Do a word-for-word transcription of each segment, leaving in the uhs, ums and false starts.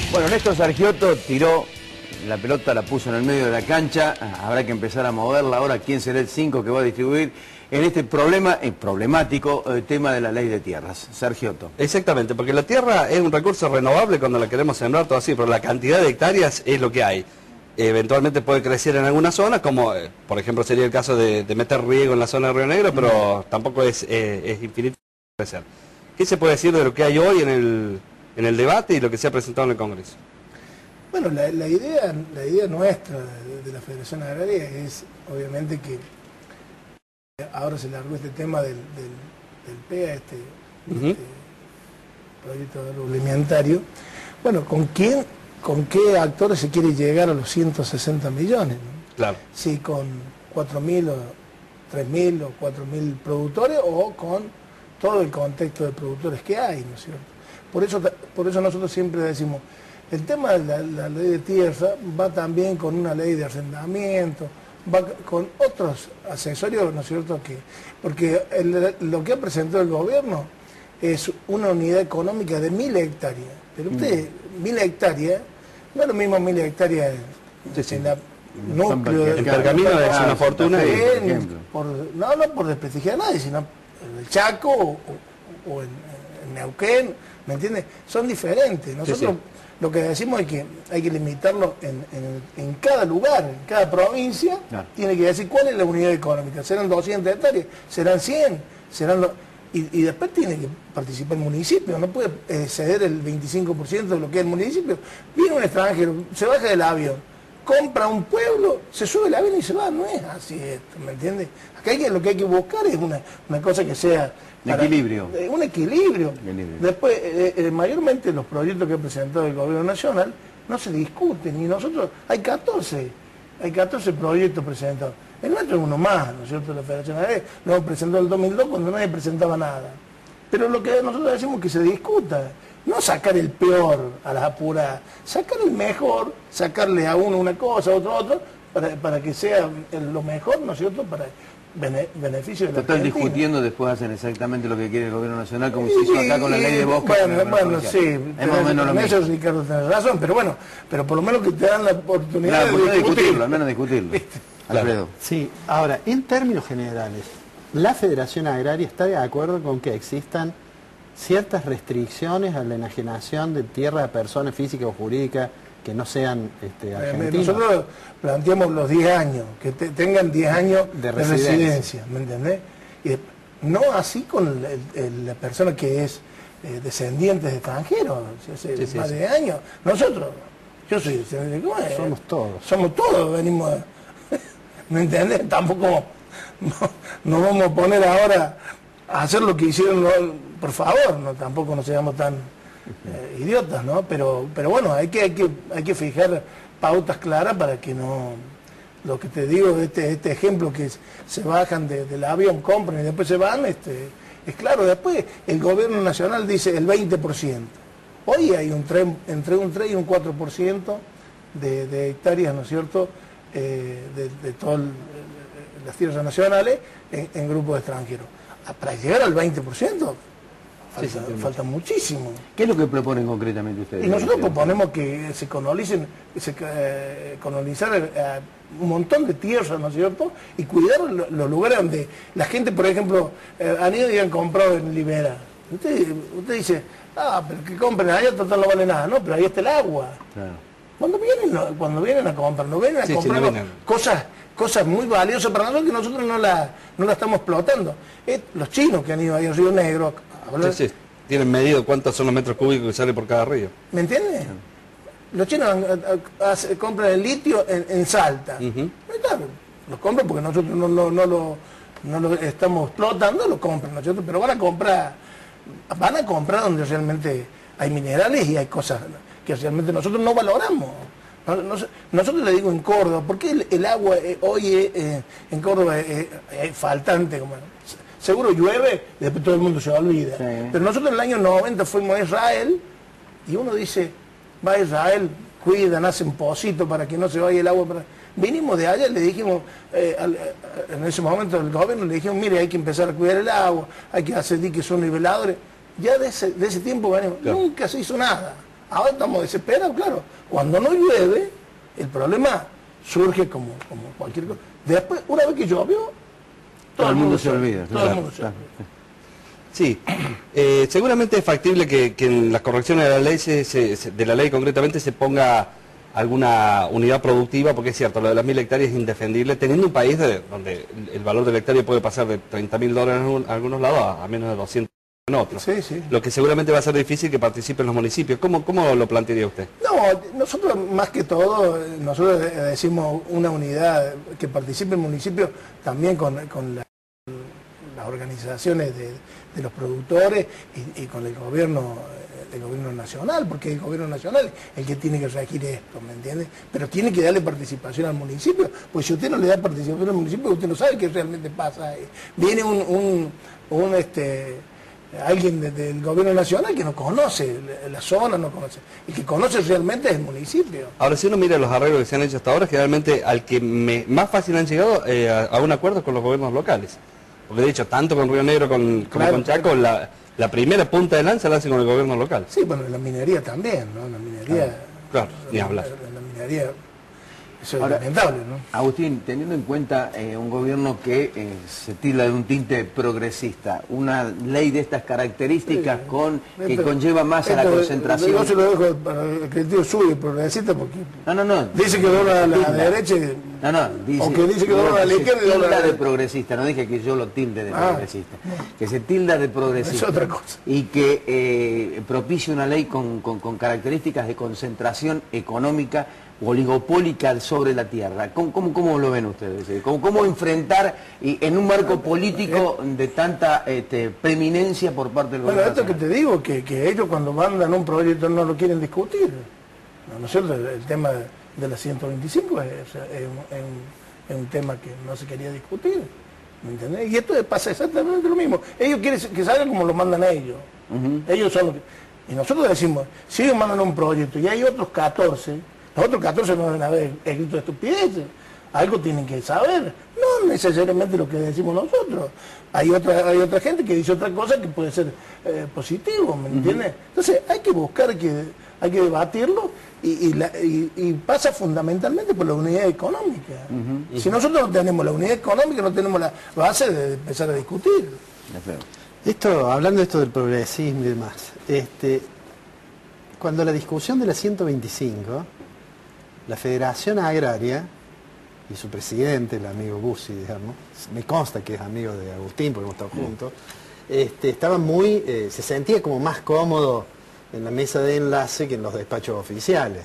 Bueno, Néstor Sargiotto tiró la pelota, la puso en el medio de la cancha. Habrá que empezar a moverla ahora. ¿Quién será el cinco que va a distribuir en este problema, eh, problemático eh, tema de la ley de tierras? Sargiotto. Exactamente, porque la tierra es un recurso renovable cuando la queremos sembrar, todo así, pero la cantidad de hectáreas es lo que hay. Eventualmente puede crecer en algunas zonas, como eh, por ejemplo sería el caso de, de meter riego en la zona de Río Negro, pero mm. tampoco es, eh, es infinito crecer. ¿Qué se puede decir de lo que hay hoy en el, en el debate y lo que se ha presentado en el Congreso? Bueno, la, la, idea, la idea nuestra de, de la Federación Agraria es obviamente que ahora se largó este tema del, del, del P E A, este, uh-huh. este proyecto agroalimentario. Bueno, ¿con quién, con qué actores se quiere llegar a los ciento sesenta millones? ¿No? Claro. Si con cuatro mil o tres mil o cuatro mil productores o con todo el contexto de productores que hay, ¿no es cierto? Por eso, por eso nosotros siempre decimos, el tema de la, la ley de tierra va también con una ley de arrendamiento, va con otros accesorios, ¿no es cierto? Que, porque el, lo que ha presentado el gobierno es una unidad económica de mil hectáreas. Pero usted, mm. mil hectáreas, no es lo mismo mil hectáreas sí, sí. en la núcleo... El Pergamino es una fortuna. En, por, no, no por desprestigiar a nadie, sino en el Chaco o, o en, en Neuquén, ¿me entiendes? Son diferentes. Nosotros... Sí, sí. Lo que decimos es que hay que limitarlo en, en, en cada lugar, en cada provincia, no. tiene que decir cuál es la unidad económica. ¿Serán doscientas hectáreas? ¿Serán cien? ¿Serán lo... y, y después tiene que participar el municipio, no puede exceder el veinticinco por ciento de lo que es el municipio. Viene un extranjero, se baja del avión, compra un pueblo, se sube el avión y se va. No es así esto, ¿me entiendes? Acá hay que, lo que hay que buscar es una, una cosa que sea... Un equilibrio. Eh, un equilibrio. equilibrio. Después, eh, eh, mayormente los proyectos que ha presentado el gobierno nacional no se discuten, y nosotros, hay catorce, hay catorce proyectos presentados. El nuestro es uno más, ¿no es cierto? La Federación Agraria lo hemos presentado en el dos mil dos cuando nadie presentaba nada. Pero lo que nosotros decimos es que se discuta, no sacar el peor a las apuradas, sacar el mejor, sacarle a uno una cosa, a otro otro, para, para que sea lo mejor, ¿no es cierto?, para bene, beneficio de la Están Argentina. Discutiendo, después hacen exactamente lo que quiere el gobierno nacional, como se hizo acá con la ley de bosques. Bueno, bueno, sí, es más o menos lo mismo. Eso Ricardo tiene razón, pero bueno, pero por lo menos que te dan la oportunidad claro, de discutirlo. discutirlo, al menos discutirlo. Alfredo. Sí, ahora, en términos generales, la Federación Agraria está de acuerdo con que existan ciertas restricciones a la enajenación de tierra de personas físicas o jurídicas que no sean este, argentinos. Nosotros planteamos los diez años, que te, tengan diez años de residencia, de residencia, ¿me entendés? Y no así con el, el, la persona que es eh, descendiente de extranjeros, hace sí, sí, más sí. de años. Nosotros, yo soy descendiente, ¿cómo es? Somos todos. Somos todos, venimos, a, ¿me entendés? Tampoco no, nos vamos a poner ahora a hacer lo que hicieron, no, por favor, no tampoco nos seamos tan... Eh, idiotas, ¿no? Pero, pero bueno, hay que, hay que, hay que fijar pautas claras para que no, lo que te digo, este, este ejemplo que es, se bajan de, del avión, compran y después se van, este, es claro, después el gobierno nacional dice el veinte por ciento. Hoy hay un tres, entre un tres y un cuatro por ciento de, de hectáreas, ¿no es cierto?, eh, de, de todas las tierras nacionales en, en grupos extranjeros. Para llegar al veinte por ciento, Falta, sí, sí, falta muchísimo. ¿Qué es lo que proponen concretamente ustedes? Y nosotros proponemos que se colonicen, se eh, colonizar eh, un montón de tierras, ¿no es cierto? Y cuidar lo, los lugares donde la gente, por ejemplo, eh, han ido y han comprado en Libera. Usted, usted dice, ah, pero que compren allá, total no vale nada, no, pero ahí está el agua. Claro. Cuando vienen, cuando vienen a comprar, no vienen a sí, comprar sí, no cosas, cosas muy valiosas para nosotros que nosotros no la, no la estamos explotando. Eh, los chinos que han ido ahí en Río Negro, Sí, sí. Tienen medido cuántos son los metros cúbicos que sale por cada río. ¿Me entiendes? Sí. Los chinos a, a, a, compran el litio en, en Salta. Uh-huh. Lo compran porque nosotros no, no, no, lo, no lo estamos explotando, lo compran, ¿no es cierto? Pero van a comprar, van a comprar donde realmente hay minerales y hay cosas que realmente nosotros no valoramos. Nosotros le digo en Córdoba, porque el, el agua eh, hoy eh, en Córdoba es, es faltante, como seguro llueve, después todo el mundo se olvida. Sí. Pero nosotros en el año noventa fuimos a Israel y uno dice, va a Israel, cuidan, hacen pocitos para que no se vaya el agua. Para... Vinimos de allá y le dijimos, eh, al, en ese momento el gobierno le dijimos, mire, hay que empezar a cuidar el agua, hay que hacer diques son niveladores. Ya de ese, de ese tiempo venimos, claro. Nunca se hizo nada. Ahora estamos desesperados, claro. Cuando no llueve, el problema surge como, como cualquier cosa. Después, una vez que llovió, todo, todo el mundo se olvida. Todo Claro, el mundo se claro. olvida. Sí, eh, seguramente es factible que, que en las correcciones de la ley, se, se, se- de la ley concretamente, se ponga alguna unidad productiva, porque es cierto, lo de las mil hectáreas es indefendible, teniendo un país de, donde el, el valor de la hectárea puede pasar de treinta mil dólares en un- algunos lados a, a menos de doscientos en otros. Sí, sí. Lo que seguramente va a ser difícil que participen los municipios. ¿Cómo, cómo lo plantearía usted? No, nosotros más que todo, eh, nosotros de- decimos una unidad que participe el municipio también con, con la- las organizaciones de, de los productores y, y con el gobierno, eh, el gobierno nacional, porque es el gobierno nacional el que tiene que regir esto, ¿me entiende? Pero tiene que darle participación al municipio, pues si usted no le da participación al municipio, usted no sabe qué realmente pasa. ahí. Viene un, un, un, este alguien de- del gobierno nacional que no conoce la, la zona, no conoce. El que conoce realmente es el municipio. Ahora, si uno mira los arreglos que se han hecho hasta ahora, generalmente al que me- más fácil han llegado eh, a, a un acuerdo con los gobiernos locales. Porque de hecho, tanto con Río Negro con, como Claro, con Chaco, la, la primera punta de lanza la hacen con el gobierno local. Sí, bueno, la minería también, ¿no? La minería... Claro, ni hablar. La, la minería, eso es Ahora, lamentable, ¿no? Agustín, teniendo en cuenta eh, un gobierno que eh, se tilda de un tinte progresista, una ley de estas características Sí. con que Esto- conlleva más a la esto, concentración. Yo se lo dejo para el criterio suyo, progresista, porque No, no, no. dice que dobla a la Tilda. derecha y- No, no, dice, o que dice que dobla a la se izquierda y dobla a tilda la de derecha. progresista, no dije que yo lo tilde de Ah, progresista, que se tilda de progresista. Es otra cosa. Y que eh, propicie una ley con, con- con características de concentración económica oligopólica sobre la tierra. ¿Cómo, cómo, cómo lo ven ustedes? ¿Cómo, cómo enfrentar y en un marco político de tanta este, preeminencia por parte del Bueno, gobierno esto que nacional? te digo, que, que ellos cuando mandan un proyecto no lo quieren discutir. ¿No, ¿no es cierto? El, el tema de, de la ciento veinticinco es, es un, es un- es un tema que no se quería discutir. ¿Me entendés? Y esto pasa exactamente lo mismo. Ellos quieren que salga como lo mandan ellos. Ellos son los que... Y nosotros decimos, si ellos mandan un proyecto y hay otros catorce, los otros catorce no deben haber escrito estupideces. Algo tienen que saber, no necesariamente lo que decimos nosotros. Hay otra, hay otra gente que dice otra cosa que puede ser eh, positivo, ¿me entiendes? Entonces hay que buscar, que, hay que debatirlo y, y, la- y- y pasa fundamentalmente por la unidad económica. Si nosotros no tenemos la unidad económica, no tenemos la base de empezar a discutir. Esto, hablando de esto del progresismo y demás, este, cuando la discusión de la ciento veinticinco, la Federación Agraria y su presidente, el amigo Bussi, digamos, me consta que es amigo de Agustín porque hemos estado juntos, este, estaba muy, eh, se sentía como más cómodo en la mesa de enlace que en los despachos oficiales.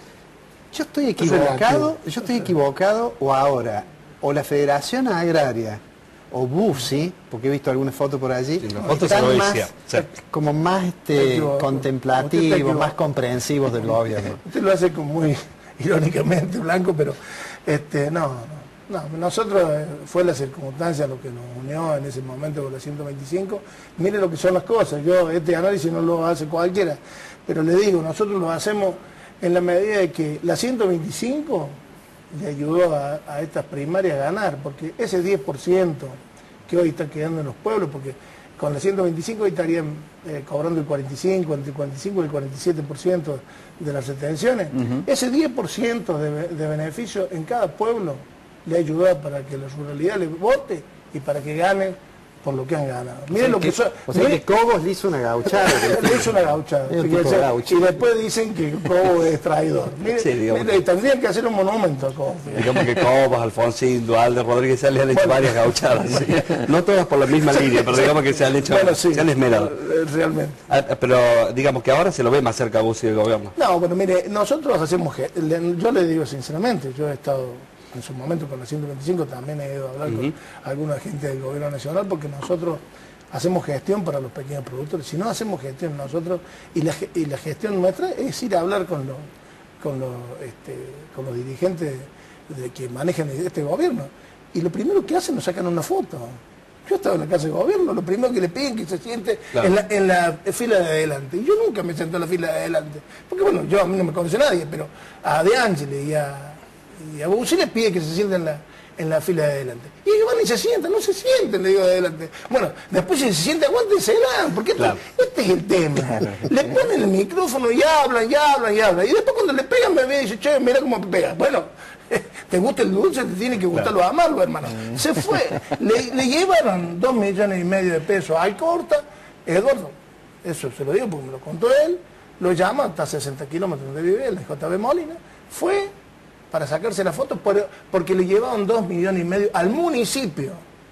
Yo estoy equivocado, yo estoy equivocado o ahora, o la Federación Agraria o Bussi, porque he visto algunas fotos por allí, Sí, las fotos están se lo más, decía, sí. como más Está este, equivocado. Usted está contemplativos, equivocado. más comprensivos del gobierno. Usted lo hace como muy irónicamente, Blanco, pero este, no, no, no, nosotros eh, fue la circunstancia lo que nos unió en ese momento con la ciento veinticinco. Mire lo que son las cosas, yo este análisis no lo hace cualquiera, pero le digo, nosotros lo hacemos en la medida de que la ciento veinticinco le ayudó a, a estas primarias a ganar, porque ese diez por ciento que hoy está quedando en los pueblos, porque con la ciento veinticinco hoy estarían eh, cobrando el cuarenta y cinco, entre el cuarenta y cinco y el cuarenta y siete por ciento de las retenciones. Ese diez por ciento de, be- de beneficio en cada pueblo le ayuda para que la ruralidad le vote y para que ganen por lo que han ganado. Miren lo que son... O sea que Cobos le hizo una gauchada. Le hizo una gauchada. Es un Sí, tipo o sea, gaucho. y después dicen que Cobo es traidor. Mire, Sí, digamos. mire, tendrían que hacer un monumento a Cobo. Digamos que Cobos, Alfonsín, Dualde, Rodríguez se le han hecho Bueno. varias gauchadas. sí. No todas por la misma línea, pero digamos que se han hecho, Bueno, sí, se han esmerado. eh, realmente. Ah, pero digamos que ahora se lo ve más cerca a Bussi del gobierno. No, bueno, mire, nosotros hacemos, ge- le- yo le digo sinceramente, yo he estado en su momento con la ciento veinticinco, también he ido a hablar con alguna gente del gobierno nacional, porque nosotros hacemos gestión para los pequeños productores. Si no hacemos gestión nosotros, y la, ge- y la gestión nuestra es ir a hablar con los, con los, este, con los dirigentes de que manejan este gobierno. Y lo primero que hacen, nos sacan una foto. Yo estaba en la casa de gobierno, lo primero que le piden que se siente Claro. en, la, en la fila de adelante. Y yo nunca me senté en la fila de adelante. Porque bueno, yo a mí no me conoce nadie, pero a De Ángeles y a, y a Bussi les pide que se sienten en la, en la fila de adelante. Y ellos van y se sientan, no se sienten, le digo, de adelante. Bueno, después si se sienten, aguántensela, porque esto, claro. este es el tema. Le ponen el micrófono y hablan, y hablan, y hablan. Y después cuando le pegan me ve y dice, che, mira cómo pega. Bueno, te gusta el dulce, te tiene que gustar claro. lo amargo, hermano. Se fue, le, le llevaron dos millones y medio de pesos al Corta, Eduardo, eso se lo digo porque me lo contó él, lo llama hasta sesenta kilómetros donde vive, el de J B Molina, fue para sacarse la foto por, porque le llevaron dos millones y medio al municipio.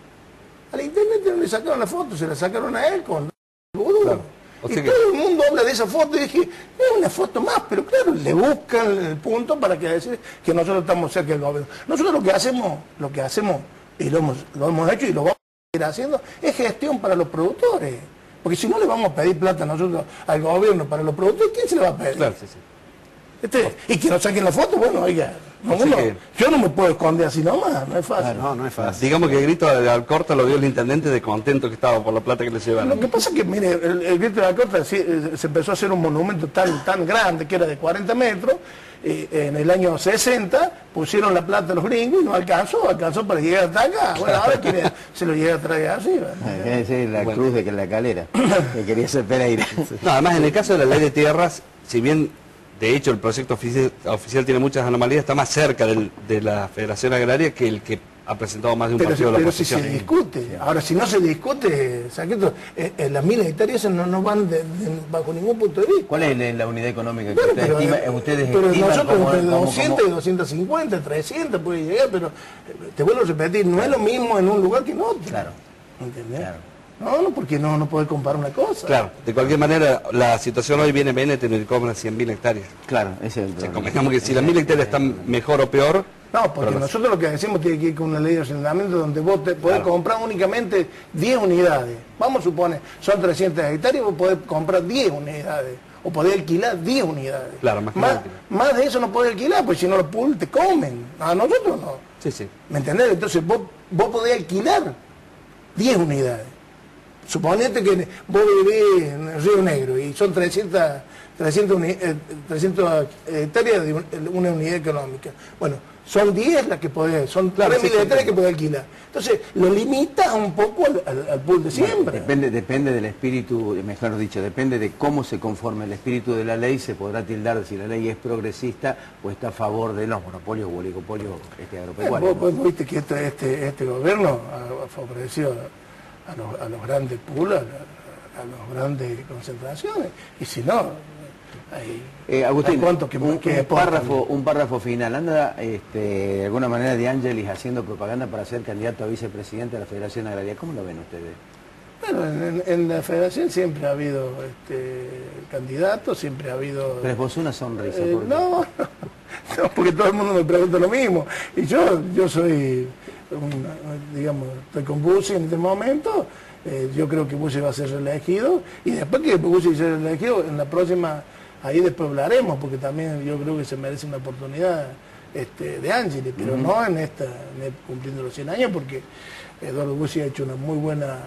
Al intendente no le sacaron la foto, se la sacaron a él con claro. o sea y que... todo el mundo habla de esa foto y dije, es una foto más, pero claro, le buscan el punto para que decir que nosotros estamos cerca del gobierno. Nosotros lo que hacemos, lo que hacemos, y lo hemos, lo hemos hecho y lo vamos a seguir haciendo, es gestión para los productores. Porque si no le vamos a pedir plata nosotros al gobierno para los productores, ¿quién se le va a pedir? Claro, sí, sí. Este, y que nos saquen la foto, bueno, oiga, no, no, que... yo no me puedo esconder así nomás, no es fácil. Claro, no, no es fácil. Digamos que el grito de Alcorta lo vio el intendente de contento que estaba por la plata que le llevaron. Lo que pasa es que, mire, el, el grito de Alcorta se, se empezó a hacer un monumento tan, tan grande, que era de cuarenta metros, eh, en el año sesenta pusieron la plata a los gringos y no alcanzó, alcanzó para llegar hasta acá. Bueno, ahora quiere, se lo llega a traer arriba. Esa es la bueno. cruz de la calera, que quería ser Pereira. No, además en el caso de la ley de tierras, si bien de hecho el proyecto oficial, oficial tiene muchas anomalías, está más cerca del, de la Federación Agraria que el que ha presentado más de un pero, partido de la pero oposición. Si se discute, ahora si no se discute, Saqueto, eh, eh, las miles de hectáreas no, no van de, de, bajo ningún punto de vista. ¿Cuál es la, la unidad económica que bueno, usted pero, estima, eh, ustedes pero estiman nosotros como, entre como, doscientos como... y doscientos cincuenta, trescientos puede llegar, pero eh, te vuelvo a repetir, no es lo mismo en un lugar que en otro. Claro. ¿Entendés? Claro. No, no, porque no, no poder comparar una cosa. Claro, de cualquier manera, la situación hoy viene Bennett en el cobra cien mil hectáreas. Claro, ese es el problema. O sea, problema. que si las mil hectáreas están mejor o peor... No, porque nosotros lo que decimos tiene que ir con una ley de arrendamiento donde vos te podés claro. comprar únicamente diez unidades. Vamos a suponer, son trescientas hectáreas y vos podés comprar diez unidades. O podés alquilar diez unidades. Claro, más, más, más de eso no podés alquilar, porque si no los pools te comen. A nosotros no. Sí, sí. ¿Me entendés? Entonces vos, vos podés alquilar diez unidades. Suponete que vos vivís en Río Negro y son trescientas, trescientas, eh, trescientas hectáreas de una unidad económica. Bueno, son diez las que podés, son claro, tres mil sí, hectáreas sí. que podés alquilar. Entonces, lo limitas un poco al, al, al pool de siembra. Bueno, depende, depende del espíritu, mejor dicho, depende de cómo se conforme el espíritu de la ley, se podrá tildar si la ley es progresista o está a favor de los monopolios o oligopolios este, agropecuarios. Eh, vos, vos viste que este, este, este gobierno ha favorecido a los, a los grandes pools, a, a las grandes concentraciones, y si no... Hay, eh, Agustín, cuánto que, un, que un, párrafo, un párrafo final. ¿Anda este, de alguna manera De Angelis haciendo propaganda para ser candidato a vicepresidente de la Federación Agraria? ¿Cómo lo ven ustedes? Bueno, en, en la Federación siempre ha habido este, candidatos, siempre ha habido... Pero esbozó una sonrisa. Eh, ¿por qué? no, no, porque todo el mundo me pregunta lo mismo. Y yo, yo soy, un, digamos, estoy con Bussi en este momento. Eh, yo creo que Bussi va a ser reelegido. Y después que Bussi sea reelegido, en la próxima... Ahí después hablaremos, porque también yo creo que se merece una oportunidad este, de Ángeles, pero uh-huh. no en esta, en cumpliendo los cien años, porque Eduardo Bussi ha hecho una muy buena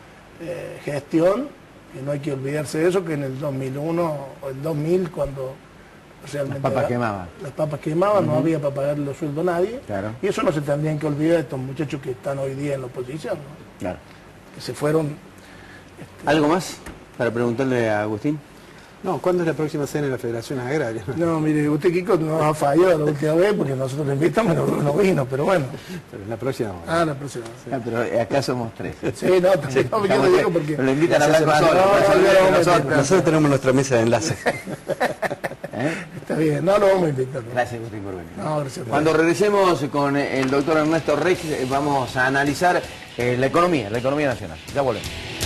eh, gestión, y no hay que olvidarse de eso, que en el dos mil uno o el dos mil, cuando realmente... Las papas quemaban. Las papas quemaban, uh-huh. no había para pagarle los sueldos a nadie, claro. y eso no se tendrían que olvidar de estos muchachos que están hoy día en la oposición, ¿no? Claro. Que se fueron... Este... ¿Algo más para preguntarle a Agustín? No, ¿cuándo es la próxima cena de la Federación Agraria? No, mire, usted, Kiko, nos ha fallado la última vez porque nosotros le invitamos y no, no vino, pero bueno. Pero la próxima. Ah, la próxima. Sí. Ah, pero acá somos tres. Sí, no, sí, no, yo lo digo porque... Lo invitan a hablar con no, no, nosotros. Nosotros tenemos nuestra mesa de enlace. ¿Eh? Está bien, no lo vamos a invitar. ¿no? Gracias, Agustín, por venir. No, gracias. Cuando regresemos con el doctor Ernesto Reich, vamos a analizar eh, la economía, la economía nacional. Ya volvemos.